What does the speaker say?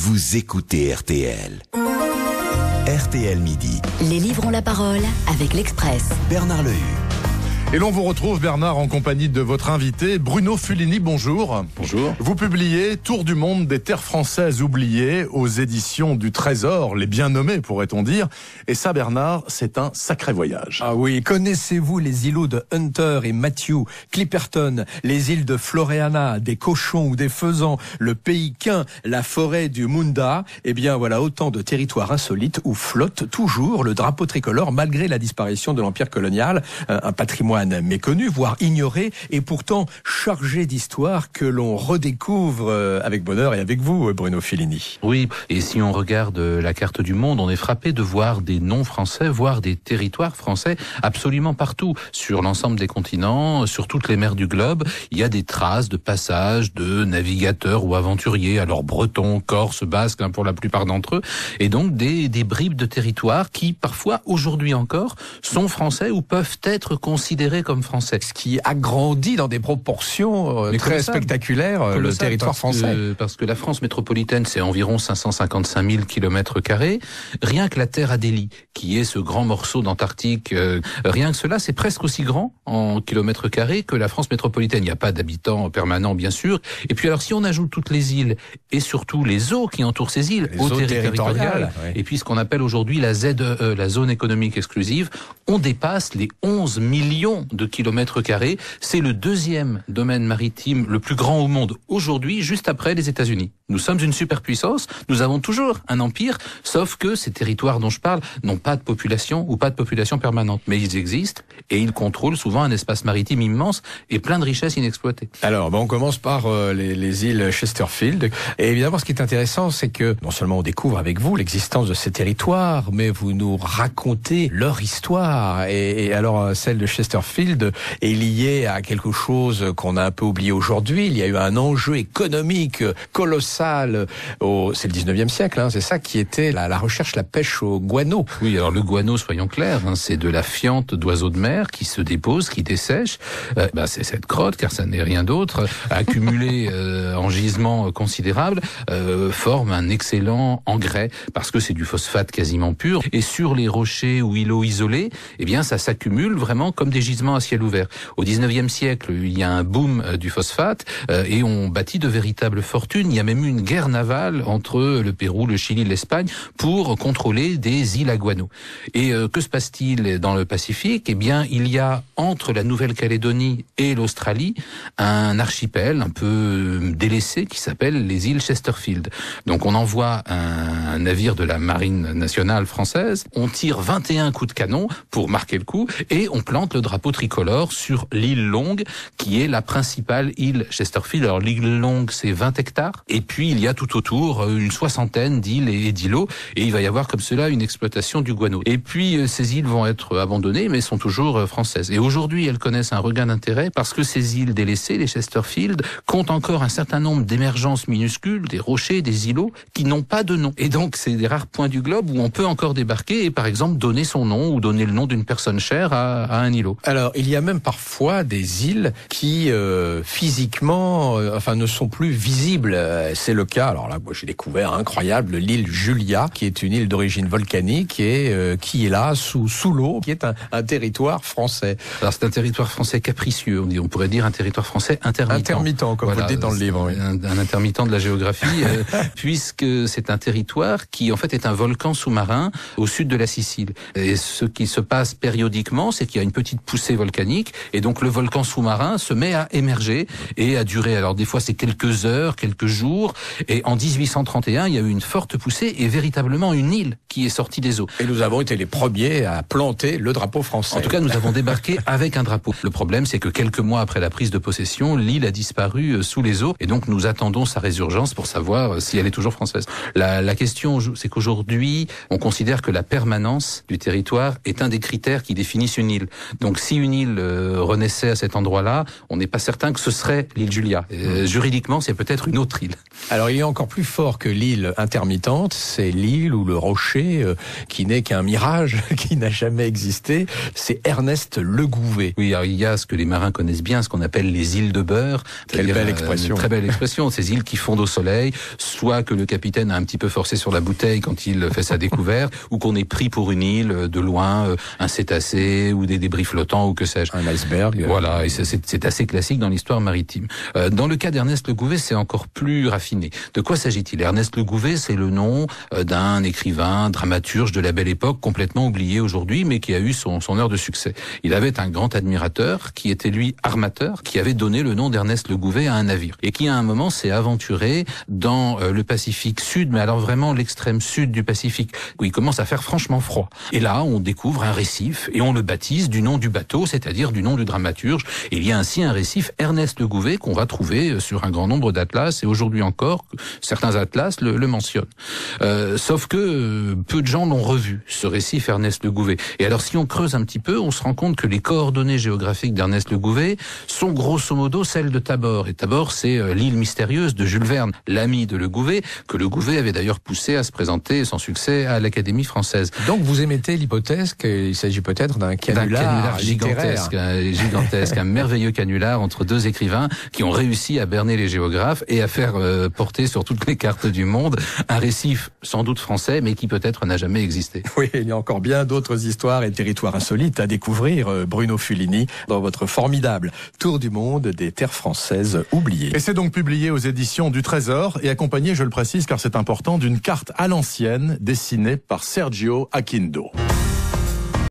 vous écoutez RTL. RTL Midi. Les livres ont la parole avec l'Express. Bernard Lehu. Et l'on vous retrouve, Bernard, en compagnie de votre invité, Bruno Fulini. Bonjour. Bonjour. Vous publiez Tour du monde des terres françaises oubliées aux éditions du Trésor, les bien nommés, pourrait-on dire. Et ça, Bernard, c'est un sacré voyage. Ah oui, connaissez-vous les îlots de Hunter et Matthew, Clipperton, les îles de Floreana, des cochons ou des faisans, le pays Quin, la forêt du Munda? Eh bien, voilà autant de territoires insolites où flotte toujours le drapeau tricolore malgré la disparition de l'empire colonial, un patrimoine méconnu, voire ignoré, et pourtant chargé d'histoire que l'on redécouvre avec bonheur et avec vous, Bruno Fulini. Oui, et si on regarde la carte du monde, on est frappé de voir des noms français, voire des territoires français absolument partout, sur l'ensemble des continents, sur toutes les mers du globe. Il y a des traces de passages de navigateurs ou aventuriers, alors bretons, corses, basques, pour la plupart d'entre eux, et donc des bribes de territoires qui, parfois, aujourd'hui encore, sont français ou peuvent être considérés comme français. Ce qui agrandit dans des proportions très spectaculaires le territoire français. Parce que la France métropolitaine, c'est environ 555 000 km². Rien que la terre Adélie, qui est ce grand morceau d'Antarctique, rien que cela, c'est presque aussi grand en km² que la France métropolitaine. Il n'y a pas d'habitants permanents, bien sûr. Et puis alors, si on ajoute toutes les îles et surtout les eaux qui entourent ces îles, les eaux territoriales, oui. Et puis ce qu'on appelle aujourd'hui la ZEE, la zone économique exclusive, on dépasse les 11 millions de km². C'est le deuxième domaine maritime le plus grand au monde aujourd'hui, juste après les États-Unis. Nous sommes une superpuissance, nous avons toujours un empire, sauf que ces territoires dont je parle n'ont pas de population ou pas de population permanente. Mais ils existent et ils contrôlent souvent un espace maritime immense et plein de richesses inexploitées. Alors, on commence par les îles Chesterfield. Et évidemment, ce qui est intéressant, c'est que non seulement on découvre avec vous l'existence de ces territoires, mais vous nous racontez leur histoire. Et alors, celle de Chesterfield est liée à quelque chose qu'on a un peu oublié aujourd'hui. Il y a eu un enjeu économique colossal. C'est le 19e siècle, c'est ça qui était la recherche, la pêche au guano. Oui, alors le guano, soyons clairs, c'est de la fiente d'oiseaux de mer qui se dépose, qui dessèche. C'est cette crotte, car ça n'est rien d'autre, accumulée en gisement considérable, forme un excellent engrais, parce que c'est du phosphate quasiment pur. Et sur les rochers ou îlots isolés, eh bien, ça s'accumule vraiment comme des gisements à ciel ouvert. Au 19e siècle, il y a un boom du phosphate, et on bâtit de véritables fortunes. Il y a même eu une guerre navale entre le Pérou, le Chili, l'Espagne pour contrôler des îles à guano. Et que se passe-t-il dans le Pacifique? Eh bien, il y a entre la Nouvelle-Calédonie et l'Australie un archipel un peu délaissé qui s'appelle les îles Chesterfield. Donc on envoie un navire de la marine nationale française, on tire 21 coups de canon pour marquer le coup et on plante le drapeau tricolore sur l'île Longue qui est la principale île Chesterfield. Alors l'île Longue, c'est 20 hectares. Et puis, il y a tout autour une soixantaine d'îles et d'îlots. Et il va y avoir comme cela une exploitation du guano. Et puis, ces îles vont être abandonnées, mais sont toujours françaises. Et aujourd'hui, elles connaissent un regain d'intérêt parce que ces îles délaissées, les Chesterfield, comptent encore un certain nombre d'émergences minuscules, des rochers, des îlots, qui n'ont pas de nom. Et donc, c'est des rares points du globe où on peut encore débarquer et, par exemple, donner son nom ou donner le nom d'une personne chère à un îlot. Alors, il y a même parfois des îles qui, physiquement, ne sont plus visibles. C'est le cas, alors là, moi j'ai découvert incroyable l'île Julia, qui est une île d'origine volcanique et qui est là sous l'eau, qui est un territoire français. Alors c'est un territoire français capricieux, on pourrait dire un territoire français intermittent. Intermittent, comme vous le dites dans le livre. Oui. Un intermittent de la géographie, puisque c'est un territoire qui en fait est un volcan sous-marin au sud de la Sicile. Et ce qui se passe périodiquement, c'est qu'il y a une petite poussée volcanique, et donc le volcan sous-marin se met à émerger et à durer. Alors des fois c'est quelques heures, quelques jours, et en 1831, il y a eu une forte poussée et véritablement une île qui est sortie des eaux. Et nous avons été les premiers à planter le drapeau français. En tout cas, nous avons débarqué avec un drapeau. Le problème, c'est que quelques mois après la prise de possession, l'île a disparu sous les eaux, et donc nous attendons sa résurgence pour savoir si elle est toujours française. La question, c'est qu'aujourd'hui, on considère que la permanence du territoire est un des critères qui définissent une île. Donc si une île renaissait à cet endroit-là, on n'est pas certain que ce serait l'île Julia. Juridiquement, c'est peut-être une autre île. Alors il est encore plus fort que l'île intermittente, c'est l'île ou le rocher qui n'est qu'un mirage, qui n'a jamais existé, c'est Ernest Le Gouvet. Oui, alors il y a ce que les marins connaissent bien, ce qu'on appelle les îles de beurre. Quelle belle expression. Très belle expression, ces îles qui fondent au soleil, soit que le capitaine a un petit peu forcé sur la bouteille quand il fait sa découverte, ou qu'on est pris pour une île de loin, un cétacé ou des débris flottants ou que sais-je. Un iceberg. Voilà, et c'est assez classique dans l'histoire maritime. Dans le cas d'Ernest Le Gouvet, c'est encore plus raffiné. De quoi s'agit-il? Ernest Le Gouvet, c'est le nom d'un écrivain, dramaturge de la Belle Époque, complètement oublié aujourd'hui, mais qui a eu son heure de succès. Il avait un grand admirateur, qui était lui armateur, qui avait donné le nom d'Ernest Le Gouvet à un navire, et qui à un moment s'est aventuré dans le Pacifique Sud, mais alors vraiment l'extrême sud du Pacifique, où il commence à faire franchement froid. Et là, on découvre un récif, et on le baptise du nom du bateau, c'est-à-dire du nom du dramaturge. Et il y a ainsi un récif Ernest Le Gouvet qu'on va trouver sur un grand nombre d'atlas, et aujourd'hui encore, certains atlas le mentionnent. Sauf que peu de gens l'ont revu, ce récif Ernest Le Gouvet. Et alors si on creuse un petit peu, on se rend compte que les coordonnées géographiques d'Ernest Le Gouvet sont grosso modo celles de Tabor. Et Tabor, c'est l'île mystérieuse de Jules Verne, l'ami de Le Gouvet, que Le Gouvet avait d'ailleurs poussé à se présenter sans succès à l'Académie française. Donc vous émettez l'hypothèse qu'il s'agit peut-être d'un canular gigantesque, un merveilleux canular entre deux écrivains qui ont réussi à berner les géographes et à faire porter sur toutes les cartes du monde un récif sans doute français, mais qui peut-être n'a jamais existé. Oui, il y a encore bien d'autres histoires et territoires insolites à découvrir, Bruno Fulini, dans votre formidable tour du monde des terres françaises oubliées. Et c'est donc publié aux éditions du Trésor et accompagné, je le précise car c'est important, d'une carte à l'ancienne dessinée par Sergio Aquindo.